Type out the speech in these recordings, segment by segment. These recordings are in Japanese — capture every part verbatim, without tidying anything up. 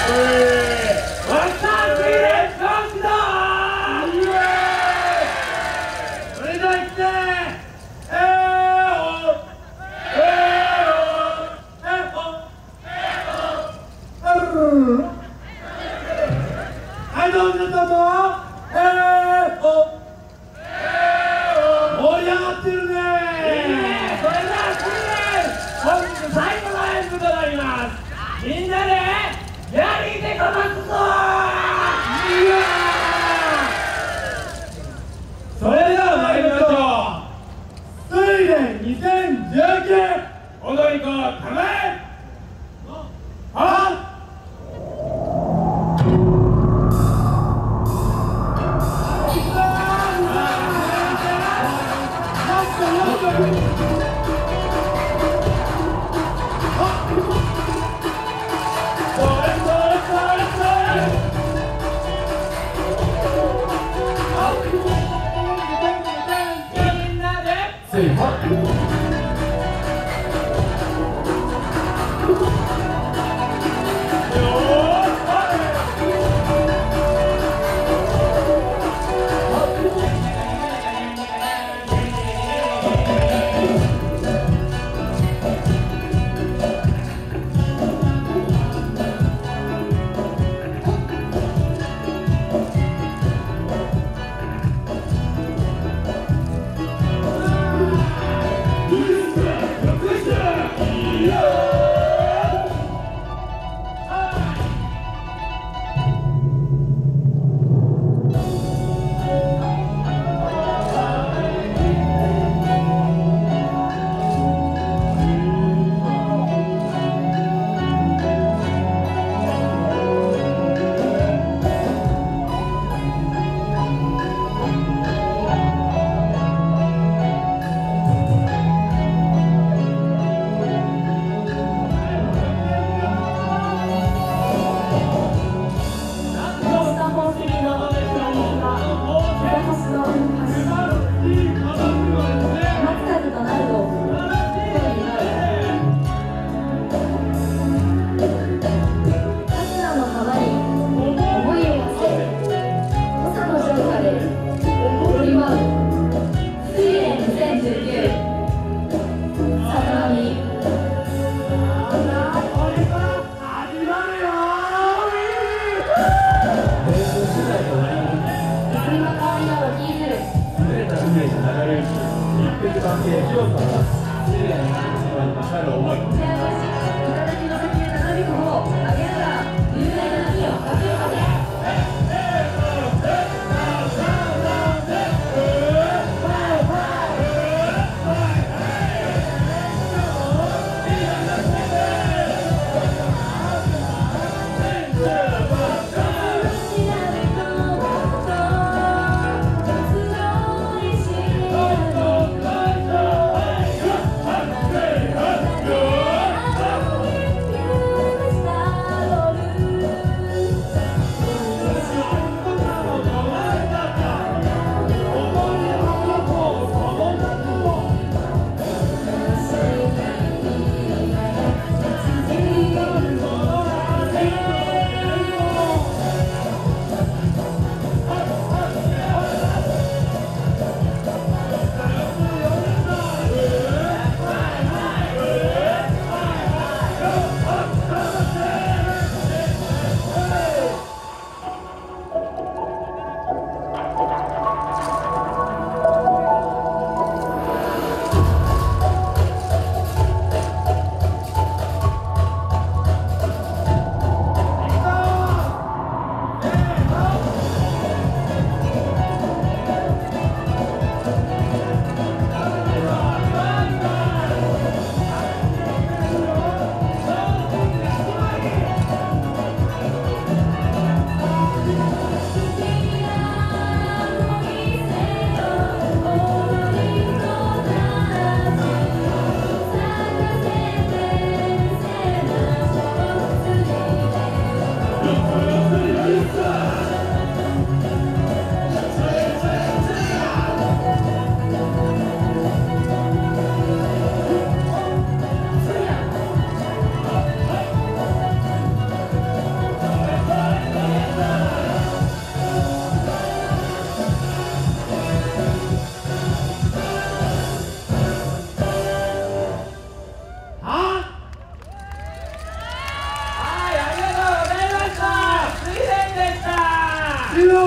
はい、どうも皆さんもえーお盛り上がってるね。 それでは次です本日最後の演舞となります。みんなでやりでこますぞ。 いやー、それでは参りましょう。水蓮にせんじゅうきゅう踊り子ためはっSay what? いい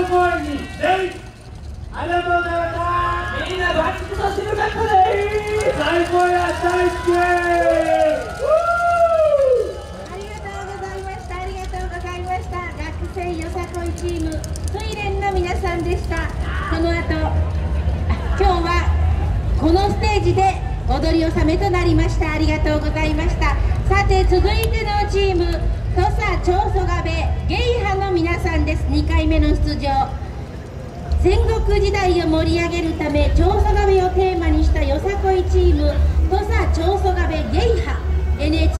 声に礼。ありがとうございました。 みんなバッチクソしてるかったね。 最高や、大好き。 ありがとうございました。ありがとうございました。学生よさこいチーム水蓮の皆さんでした。この後、今日はこのステージで踊り納めとなりました。ありがとうございました。さて続いてのチーム、土佐長曽我部ゲイ派の皆さんです。にかいめの出場。戦国時代を盛り上げるため長曽我部をテーマにしたよさこいチーム土佐長曽我部ゲイ派 エヌエイチ